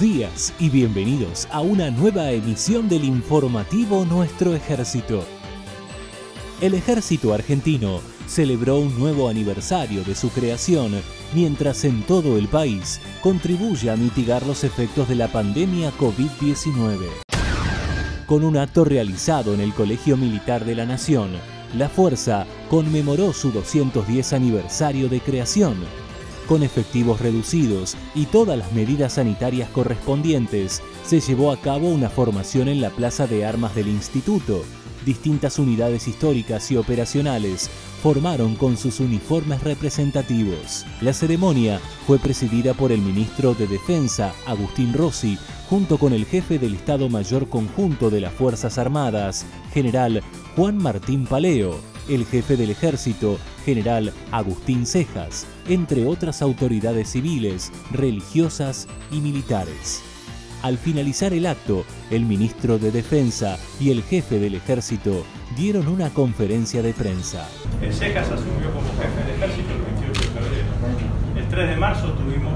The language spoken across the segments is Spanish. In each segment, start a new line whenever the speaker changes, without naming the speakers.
días y bienvenidos a una nueva emisión del informativo Nuestro Ejército. El Ejército Argentino celebró un nuevo aniversario de su creación, mientras en todo el país contribuye a mitigar los efectos de la pandemia COVID-19. Con un acto realizado en el Colegio Militar de la Nación, la Fuerza conmemoró su 210 aniversario de creación. Con efectivos reducidos y todas las medidas sanitarias correspondientes, se llevó a cabo una formación en la Plaza de Armas del Instituto. Distintas unidades históricas y operacionales formaron con sus uniformes representativos. La ceremonia fue presidida por el ministro de Defensa, Agustín Rossi, junto con el jefe del Estado Mayor Conjunto de las Fuerzas Armadas, general Juan Martín Paleo, el jefe del Ejército, general Agustín Cejas, entre otras autoridades civiles, religiosas y militares. Al finalizar el acto, el ministro de Defensa y el jefe del Ejército dieron una conferencia de prensa.
Cejas asumió como jefe del Ejército el 28 de febrero. El 3 de marzo tuvimos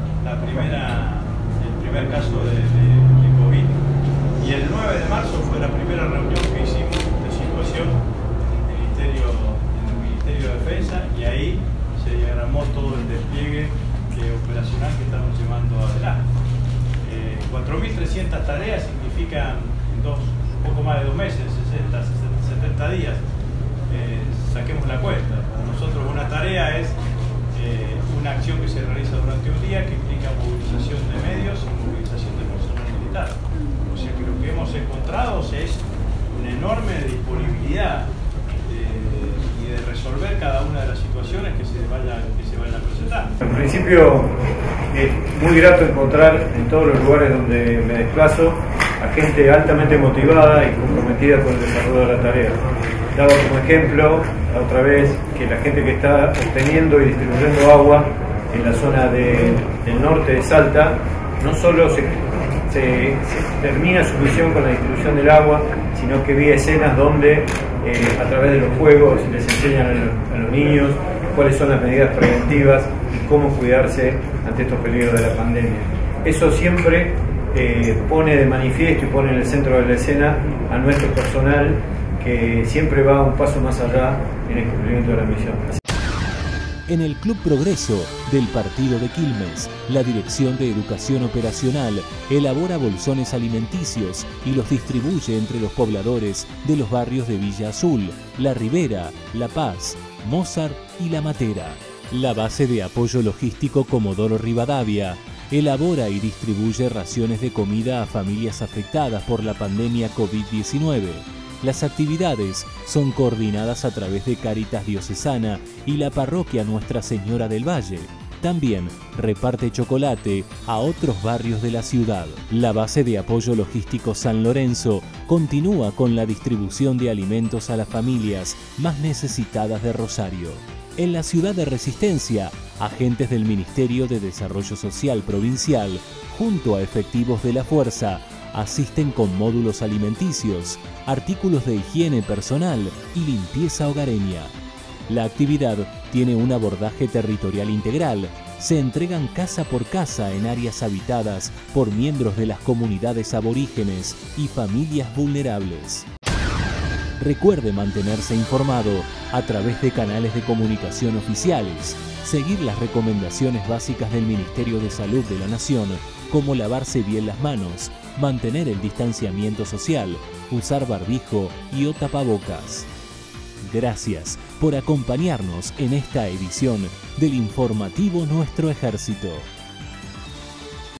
el primer caso de COVID y el 9 de marzo fue la primera reunión que hicimos de situación en el Ministerio de Defensa y ahí se diagramó todo el despliegue operacional que estamos llevando adelante. 4.300 tareas significan poco más de 2 meses, 70 días. Saquemos la cuenta. Para nosotros una tarea es una acción que se realiza durante un día que implica movilización de medios y movilización de personal militar. O sea que lo que hemos encontrado es una enorme disponibilidad y de resolver cada una de las situaciones que se vayan presentando.
En principio es muy grato encontrar en todos los lugares donde me desplazo a gente altamente motivada y comprometida con el desarrollo de la tarea. Daba como ejemplo la otra vez que la gente que está obteniendo y distribuyendo agua en la zona del norte de Salta no solo se termina su misión con la distribución del agua, sino que vi escenas donde a través de los juegos les enseñan a los niños cuáles son las medidas preventivas y cómo cuidarse ante estos peligros de la pandemia. Eso siempre pone de manifiesto y pone en el centro de la escena a nuestro personal que siempre va un paso más allá en el cumplimiento de la misión.
En el Club Progreso del partido de Quilmes, la Dirección de Educación Operacional elabora bolsones alimenticios y los distribuye entre los pobladores de los barrios de Villa Azul, La Ribera, La Paz, Mozart y La Matera. La base de apoyo logístico Comodoro Rivadavia elabora y distribuye raciones de comida a familias afectadas por la pandemia COVID-19. Las actividades son coordinadas a través de Cáritas Diocesana y la parroquia Nuestra Señora del Valle. También reparte chocolate a otros barrios de la ciudad. La base de apoyo logístico San Lorenzo continúa con la distribución de alimentos a las familias más necesitadas de Rosario. En la ciudad de Resistencia, agentes del Ministerio de Desarrollo Social Provincial, junto a efectivos de la Fuerza, asisten con módulos alimenticios, artículos de higiene personal y limpieza hogareña. La actividad tiene un abordaje territorial integral. Se entregan casa por casa en áreas habitadas por miembros de las comunidades aborígenes y familias vulnerables. Recuerde mantenerse informado a través de canales de comunicación oficiales, seguir las recomendaciones básicas del Ministerio de Salud de la Nación, como lavarse bien las manos, mantener el distanciamiento social, usar barbijo y o tapabocas. Gracias por acompañarnos en esta edición del informativo Nuestro Ejército.